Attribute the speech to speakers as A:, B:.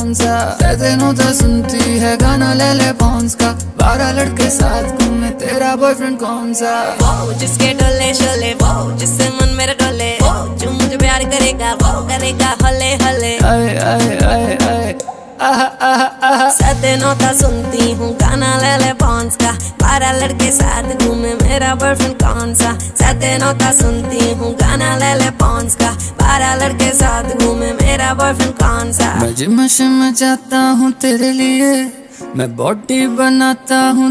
A: सा। दिनों तो सुनती है गाना ले ले पॉन्स का, 12 लड़के साथ घूमे, तेरा बॉयफ्रेंड कौन सा?
B: वो जिसके डोले शोले, वो जिससे मन मेरा डोले, वो जो मुझे प्यार करेगा, वो करेगा हले हले।
A: आए आए आए आए
B: सदनोता सुनती हूँ गाना ले ले पॉन्स का, 12 लड़के साथ घूमे, मेरा बॉयफ्रेंड कौन सा? सदनोता सुनती हूँ गाना ले ले पॉन्स का, 12 लड़के साथ घूमे, मेरा बॉयफ्रेंड कौन सा?
A: मैं जिम में जाता हूँ तेरे लिए, मैं बॉडी बनाता हूँ